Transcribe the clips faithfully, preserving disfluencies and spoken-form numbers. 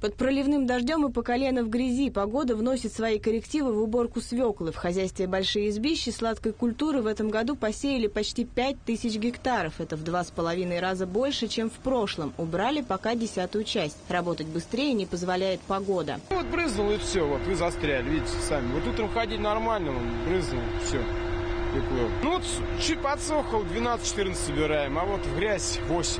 Под проливным дождем и по колено в грязи погода вносит свои коррективы в уборку свеклы. В хозяйстве «Большие избищи» сладкой культуры в этом году посеяли почти пять тысяч гектаров. Это в два с половиной раза больше, чем в прошлом. Убрали пока десятую часть. Работать быстрее не позволяет погода. Вот брызнул и все, вот вы застряли, видите сами. Вот утром ходить нормально, брызнул, все. Ну вот чуть подсохал, двенадцать-четырнадцать собираем, а вот в грязь восемь.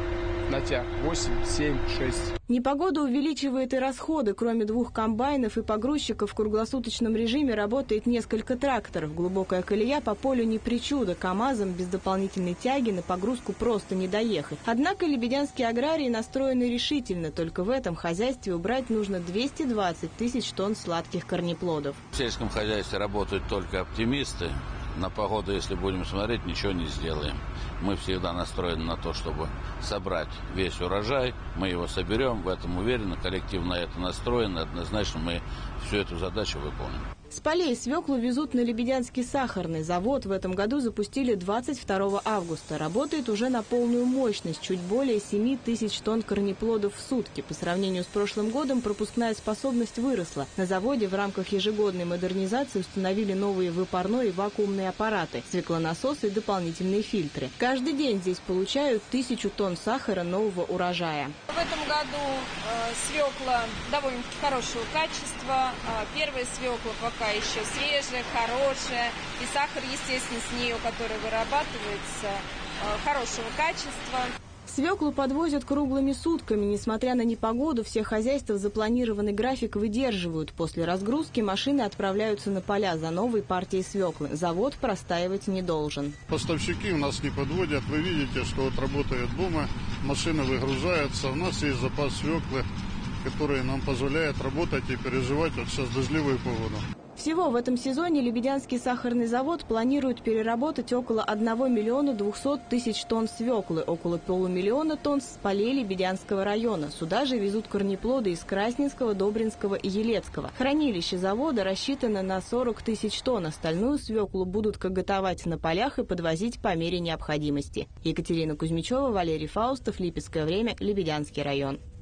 Натяг восемь, семь, шесть. Непогода увеличивает и расходы. Кроме двух комбайнов и погрузчиков в круглосуточном режиме работает несколько тракторов. Глубокая колея по полю не причуда. КАМАЗом без дополнительной тяги на погрузку просто не доехать. Однако лебедянские аграрии настроены решительно. Только в этом хозяйстве убрать нужно двести двадцать тысяч тонн сладких корнеплодов. В сельском хозяйстве работают только оптимисты. На погоду, если будем смотреть, ничего не сделаем. Мы всегда настроены на то, чтобы собрать весь урожай. Мы его соберем, в этом уверены, коллектив на это настроен. Однозначно мы всю эту задачу выполним. С полей свеклу везут на Лебедянский сахарный завод. В этом году запустили двадцать второго августа. Работает уже на полную мощность, чуть более семи тысяч тонн корнеплодов в сутки. По сравнению с прошлым годом пропускная способность выросла. На заводе в рамках ежегодной модернизации установили новые выпарной и вакуумные аппараты, свеклонасосы и дополнительные фильтры. Каждый день здесь получают тысячу тонн сахара нового урожая. В этом году э, свекла довольно-таки хорошего качества. Э, первая свекла пока еще свежая, хорошая. И сахар, естественно, с нее, который вырабатывается, э, хорошего качества. Свеклу подвозят круглыми сутками. Несмотря на непогоду, все хозяйства запланированный график выдерживают. После разгрузки машины отправляются на поля за новой партией свеклы. Завод простаивать не должен. Поставщики у нас не подводят. Вы видите, что вот работает БУМа, машина выгружается. У нас есть запас свеклы, который нам позволяет работать и переживать вот сейчас дождливую погоду. Всего в этом сезоне Лебедянский сахарный завод планирует переработать около одного миллиона двухсот тысяч тонн свеклы, около полумиллиона тонн с полей Лебедянского района. Сюда же везут корнеплоды из Красненского, Добринского и Елецкого. Хранилище завода рассчитано на сорок тысяч тонн. Остальную свеклу будут коготовать на полях и подвозить по мере необходимости. Екатерина Кузьмичева, Валерий Фаустов, Липецкое время, Лебедянский район.